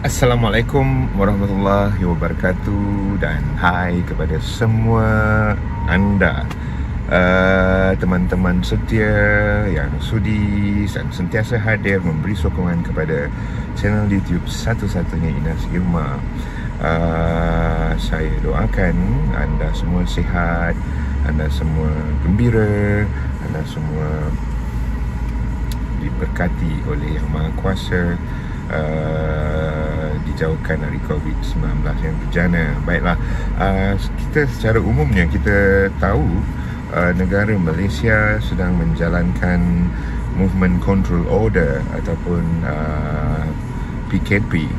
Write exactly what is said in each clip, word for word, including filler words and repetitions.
Assalamualaikum warahmatullahi wabarakatuh, dan hai kepada semua anda uh, teman-teman setia yang sudi dan sentiasa hadir memberi sokongan kepada channel YouTube satu-satunya Inas Irma. uh, Saya doakan anda semua sihat, anda semua gembira, anda semua diberkati oleh Yang Maha Kuasa, uh, dijauhkan dari covid sembilan belas yang berjana. Baiklah, uh, kita secara umumnya kita tahu uh, negara Malaysia sedang menjalankan Movement Control Order ataupun uh, P K P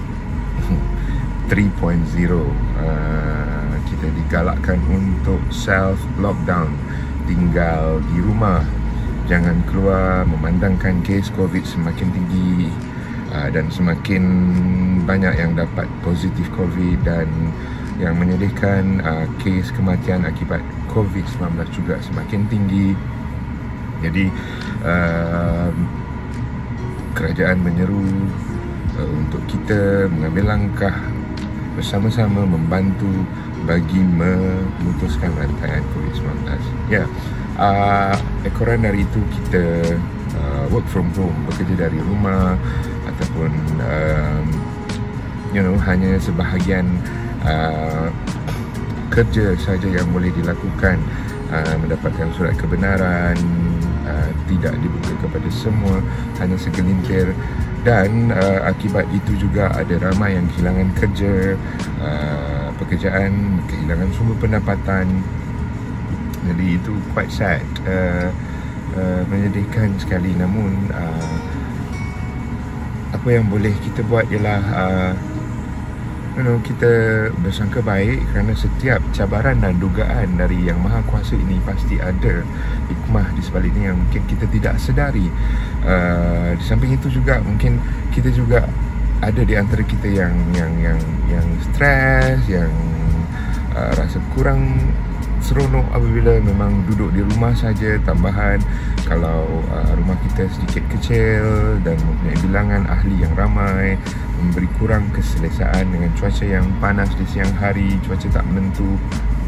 tiga titik kosong. uh, Kita digalakkan untuk self lockdown, tinggal di rumah, jangan keluar, memandangkan kes COVID semakin tinggi uh, dan semakin banyak yang dapat positif COVID, dan yang menyedihkan, uh, kes kematian akibat covid sembilan belas juga semakin tinggi. Jadi uh, kerajaan menyeru uh, untuk kita mengambil langkah bersama-sama membantu bagi memutuskan rantaian covid sembilan belas. Ya, uh, ekoran dari itu kita uh, work from home, bekerja dari rumah, ataupun uh, you know, hanya sebahagian uh, kerja saja yang boleh dilakukan, uh, mendapatkan surat kebenaran, uh, tidak dibuka kepada semua, hanya segelintir. Dan uh, akibat itu juga ada ramai yang kehilangan kerja, uh, pekerjaan, kehilangan sumber pendapatan. Jadi itu quite sad, uh, uh, menyedihkan sekali. Namun uh, apa yang boleh kita buat ialah uh, you know, kita bersangka baik, kerana setiap cabaran dan dugaan dari Yang Maha Kuasa ini pasti ada hikmah di sebaliknya yang mungkin kita tidak sedari. Uh, di samping itu juga mungkin kita juga ada di antara kita yang yang yang yang stres, yang uh, rasa kurang seronok apabila memang duduk di rumah saja. Tambahan kalau uh, rumah kita sedikit kecil dan mempunyai bilangan ahli yang ramai, memberi kurang keselesaan dengan cuaca yang panas di siang hari, cuaca tak menentu.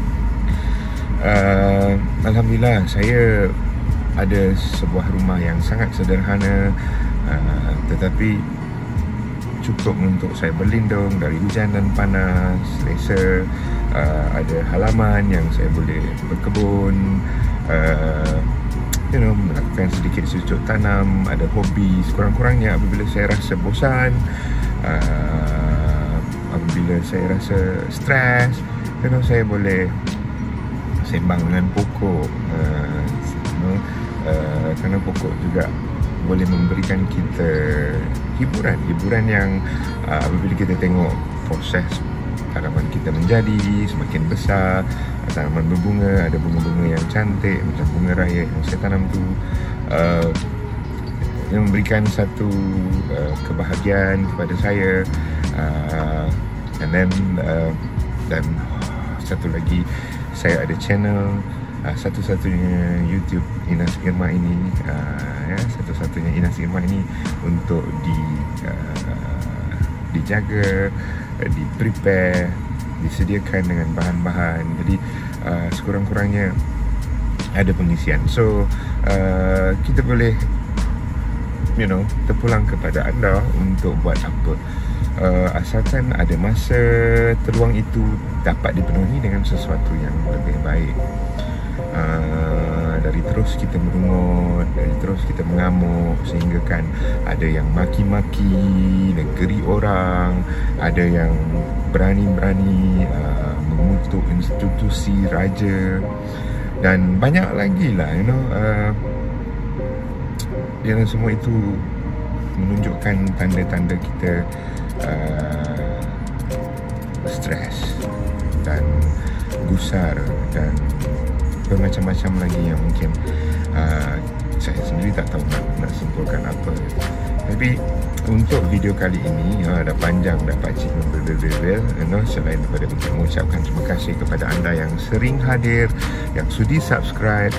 uh, Alhamdulillah, saya ada sebuah rumah yang sangat sederhana, uh, tetapi cukup untuk saya berlindung dari hujan dan panas. Selesa, uh, ada halaman yang saya boleh berkebun, uh, you know, melakukan sedikit cucuk tanam, ada hobi. Sekurang-kurangnya apabila saya rasa bosan, uh, apabila saya rasa stres, you know, saya boleh sembang dengan pokok, uh, you know, uh, kerana pokok juga boleh memberikan kita hiburan hiburan yang uh, apabila kita tengok proses tanaman kita menjadi semakin besar, tanaman berbunga, ada bunga-bunga yang cantik macam bunga raya yang saya tanam tu, uh, yang memberikan satu uh, kebahagiaan kepada saya. uh, and then uh, dan satu lagi, saya ada channel uh, satu-satunya YouTube Inas Irma ini, uh, ya, satu-satunya Inas Irma ini untuk di uh, dijaga, uh, di prepare, disediakan dengan bahan-bahan. Jadi uh, sekurang-kurangnya ada pengisian. So uh, kita boleh, you know, terpulang kepada anda untuk buat apa, uh, asalkan ada masa terluang itu dapat dipenuhi dengan sesuatu yang lebih baik. Uh, dari terus kita merungut, dari terus kita mengamuk, sehingga kan ada yang maki-maki negeri orang, ada yang berani-berani uh, mengutuk institusi raja, dan banyak lagi lah, you know. uh, Yang semua itu menunjukkan tanda-tanda kita uh, stres dan gusar dan bermacam-macam lagi yang mungkin uh, saya sendiri tak tahu nak, nak simpulkan apa. Tapi untuk video kali ini, uh, dah panjang, dah pakcik membebel-bebel, you know, selain daripada untuk mengucapkan terima kasih kepada anda yang sering hadir, yang sudi subscribe,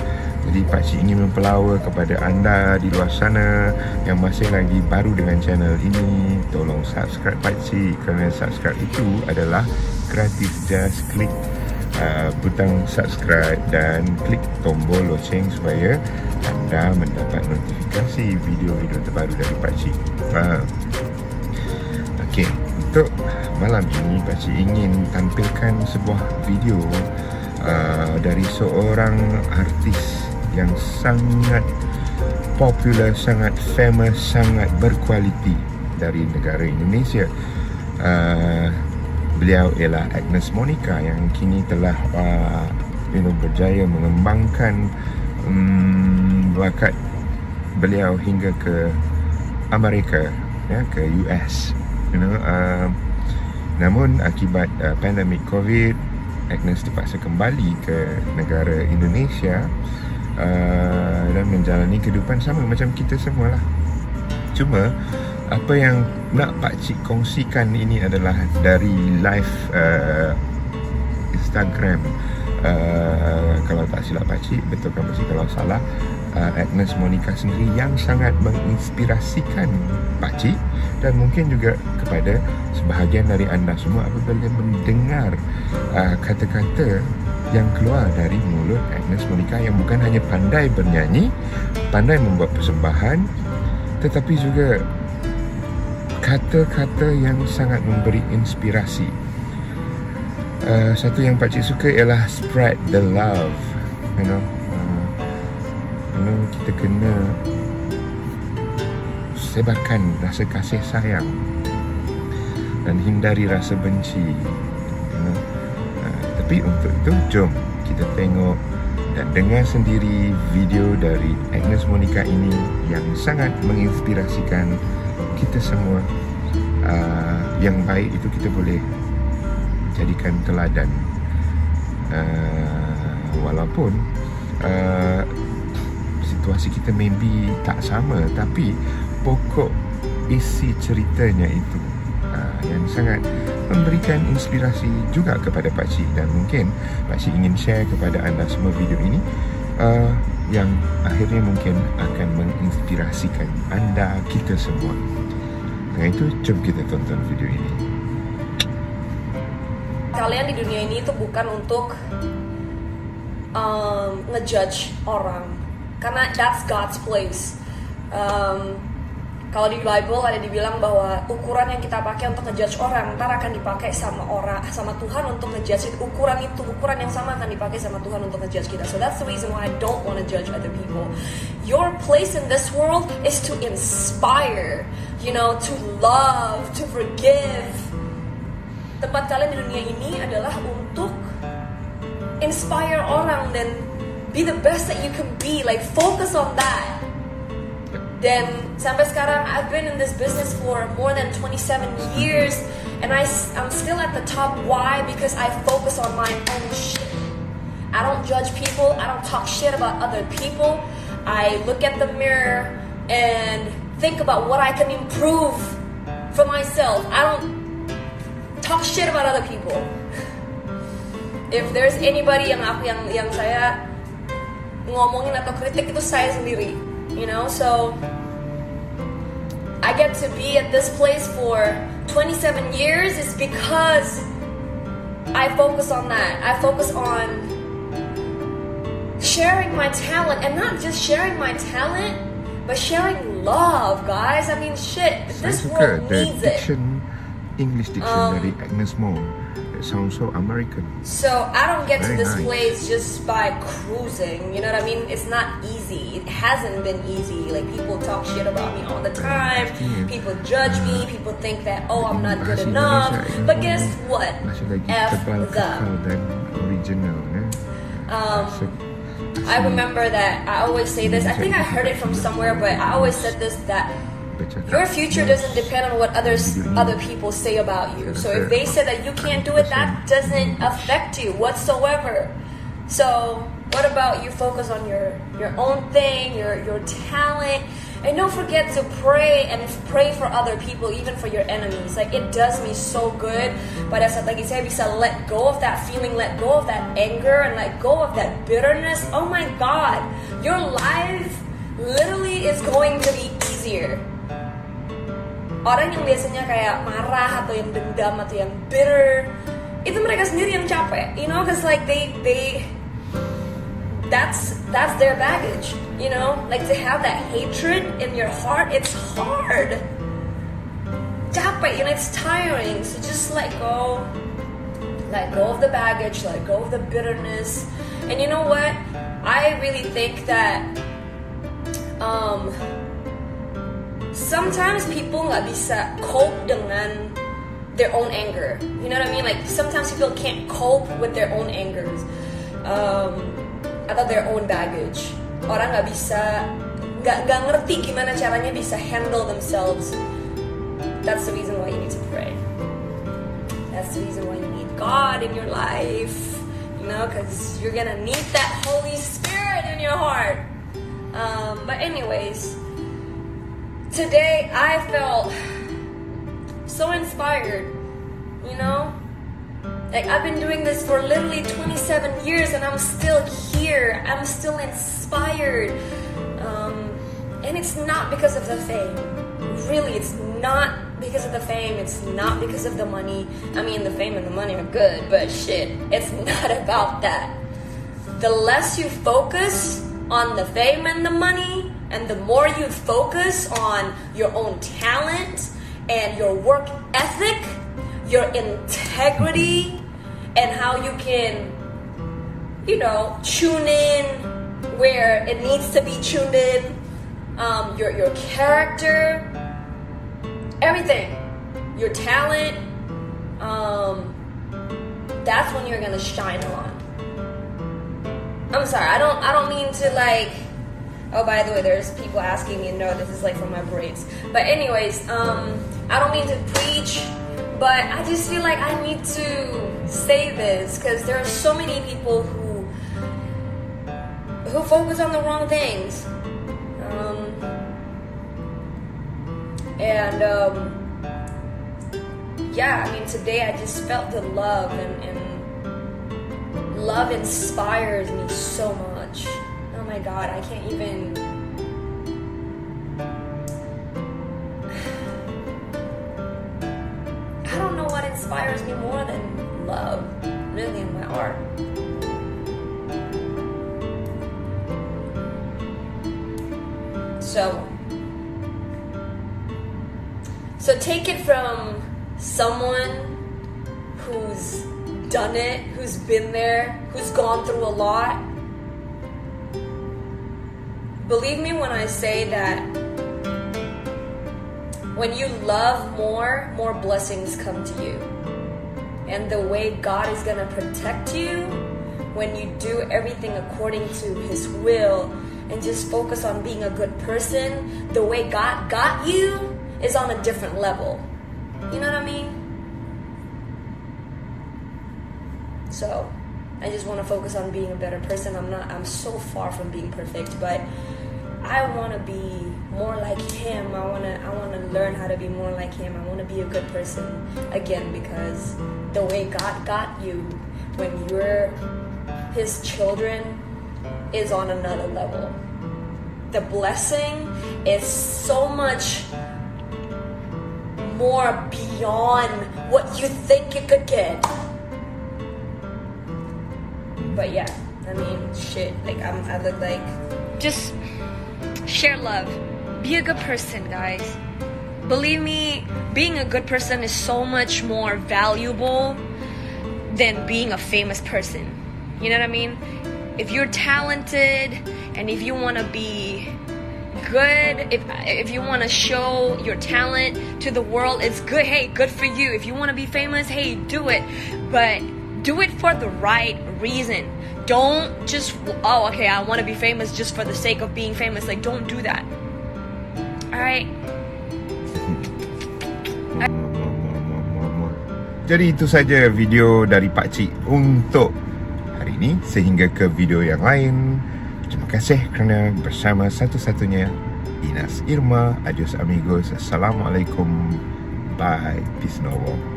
Jadi pakcik ingin mempelawa kepada anda di luar sana yang masih lagi baru dengan channel ini, tolong subscribe pakcik, kerana subscribe itu adalah gratis. Just klik uh, butang subscribe dan klik tombol loceng supaya anda mendapat notifikasi video-video terbaru dari pakcik. uh, Okey, untuk malam ini pakcik ingin tampilkan sebuah video uh, dari seorang artis yang sangat popular, sangat famous, sangat berkualiti dari negara Indonesia. Uh, beliau ialah Agnes Monica yang kini telah uh, you know, berjaya mengembangkan um, bakat beliau hingga ke Amerika, ya, ke U S. You know, uh, namun akibat uh, pandemik COVID, Agnes terpaksa kembali ke negara Indonesia uh, dan menjalani kehidupan sama macam kita semua lah. Cuma apa yang nak pakcik kongsikan ini adalah dari live uh, Instagram. Uh, kalau tak silap pakcik, betulkan pakcik kalau salah, uh, Agnes Monica sendiri yang sangat menginspirasikan pakcik dan mungkin juga kepada sebahagian dari anda semua apabila mendengar uh, kata-kata yang keluar dari mulut Agnes Monica yang bukan hanya pandai bernyanyi, pandai membuat persembahan, tetapi juga kata-kata yang sangat memberi inspirasi. Uh, satu yang pakcik suka ialah spread the love. You know, uh, you know kita kena sebarkan rasa kasih sayang dan hindari rasa benci. You know? uh, tapi untuk itu, jom kita tengok dan dengar sendiri video dari Agnes Monica ini yang sangat menginspirasikan kita semua. Uh, yang baik itu kita boleh jadikan teladan. Uh, walaupun uh, situasi kita maybe tak sama, tapi pokok isi ceritanya itu uh, yang sangat memberikan inspirasi juga kepada pakcik. Dan mungkin pakcik ingin share kepada anda semua video ini uh, yang akhirnya mungkin akan menginspirasikan anda, kita semua. Dengan itu, jom kita tonton video ini. Kalian di dunia ini itu bukan untuk um, ngejudge orang, karena that's God's place. Um, kalau di Bible ada dibilang bahwa ukuran yang kita pakai untuk ngejudge orang ntar akan dipakai sama orang, sama Tuhan untuk ngejudge itu. Ukuran itu, ukuran yang sama akan dipakai sama Tuhan untuk ngejudge kita. So that's the reason why I don't want to judge other people. Your place in this world is to inspire, you know, to love, to forgive. Tempat kalian di dunia ini adalah untuk inspire orang dan be the best that you can be. Like, focus on that. Dan sampai sekarang, I've been in this business for more than twenty-seven years, and I, I'm still at the top. Why? Because I focus on my own shit. I don't judge people. I don't talk shit about other people. I look at the mirror and think about what I can improve for myself. I don't talk shit about other people. If there's anybody yang aku yang yang saya ngomongin atau kritik, itu saya sendiri, you know. So I get to be at this place for twenty-seven years is because I focus on that. I focus on sharing my talent, and not just sharing my talent, but sharing love, guys. I mean, shit, this world needs it. English diction um, dari Agnes Mo. It sounds so American. So I don't get Very to this nice. place just by cruising. You know what I mean? It's not easy. It hasn't been easy. Like, people talk shit about me all the time. People judge me. People think that, oh, I'm not good enough. But guess what? F them. Original, eh? Um, I remember that I always say this. I think I heard it from somewhere, but I always said this, that your future doesn't depend on what others other people say about you. So if they say that you can't do it, that doesn't affect you whatsoever. So what about you focus on your your own thing, your your talent, And don't forget to pray and pray for other people, even for your enemies. Like, it does me so good. Pada saat lagi saya bisa let go of that feeling, let go of that anger, and let go of that bitterness. Oh my God, your life literally is going to be easier. Orang yang biasanya kayak marah atau yang dendam atau yang bitter, itu mereka sendiri yang capek, you know, cause like they they that's that's their baggage, you know, like to have that hatred in your heart, it's hard, capek, you know, it's tiring. So just let go, let go of the baggage, let go of the bitterness, and you know what? I really think that um. sometimes people nggak bisa cope dengan their own anger. You know what I mean? Like sometimes people can't cope with their own angers, um, atau their own baggage. Orang nggak bisa, nggak nggak ngerti gimana caranya bisa handle themselves. That's the reason why you need to pray. That's the reason why you need God in your life. You know, because you're gonna need that Holy Spirit in your heart. Um, but anyways. Today I felt so inspired, you know? Like I've been doing this for literally twenty-seven years and I'm still here. I'm still inspired. Um, and it's not because of the fame. Really, it's not because of the fame. It's not because of the money. I mean, the fame and the money are good, but shit, it's not about that. The less you focus on the fame and the money, and the more you focus on your own talent and your work ethic, your integrity, and how you can, you know, tune in where it needs to be tuned in, um, your, your character, everything, your talent, um, that's when you're gonna shine on. I'm sorry, I don't, I don't mean to like, oh, by the way, there's people asking me, no, this is like from my braids. But anyways, um, I don't mean to preach, but I just feel like I need to say this because there are so many people who who focus on the wrong things. Um, and um, yeah, I mean, today I just felt the love, and, and love inspires me so much. Oh my God, I can't even. I don't know what inspires me more than love, really, in my art. So, so take it from someone who's done it, who's been there, who's gone through a lot. Believe me when I say that when you love more, more blessings come to you. And the way God is going to protect you when you do everything according to His will and just focus on being a good person, the way God got you is on a different level. You know what I mean? So, I just want to focus on being a better person. I'm not, I'm so far from being perfect, but I want to be more like Him. I want to, I want to learn how to be more like Him. I want to be a good person again, because the way God got you when you're His children is on another level. The blessing is so much more beyond what you think you could get. But yeah, I mean, shit, like I'm, I look like, just share love. Be a good person, guys. Believe me, being a good person is so much more valuable than being a famous person. You know what I mean? If you're talented and if you want to be good, if if you want to show your talent to the world, it's good. Hey, good for you. If you want to be famous, hey, do it. But do it for the right reason. Don't just, oh, okay, I want to be famous just for the sake of being famous. Like, don't do that. Alright? Jadi itu saja video dari Pakcik untuk hari ini. Sehingga ke video yang lain, terima kasih kerana bersama satu-satunya Inas Irma. Adios amigos. Assalamualaikum. Bye. Peace no war.